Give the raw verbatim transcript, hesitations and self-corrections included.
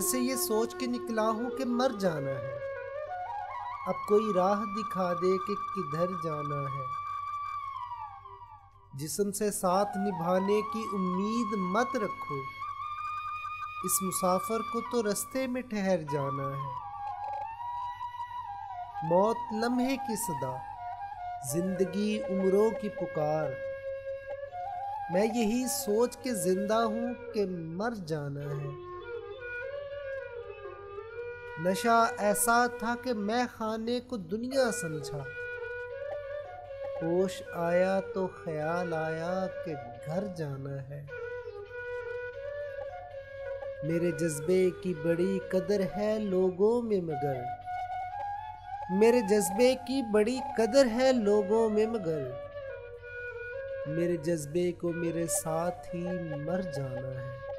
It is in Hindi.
से ये सोच के निकला हूं कि मर जाना है। अब कोई राह दिखा दे कि किधर जाना है। जिस्म से साथ निभाने की उम्मीद मत रखो, इस मुसाफिर को तो रास्ते में ठहर जाना है। मौत लम्हे की सदा, जिंदगी उम्रों की पुकार। मैं यही सोच के जिंदा हूं कि मर जाना है। नशा ऐसा था कि मैं खाने को दुनिया समझा। होश आया तो ख्याल आया कि घर जाना है। मेरे जज्बे की बड़ी कदर है लोगों में मगर, मेरे जज्बे की बड़ी कदर है लोगों में मगर, मेरे जज्बे को मेरे साथ ही मर जाना है।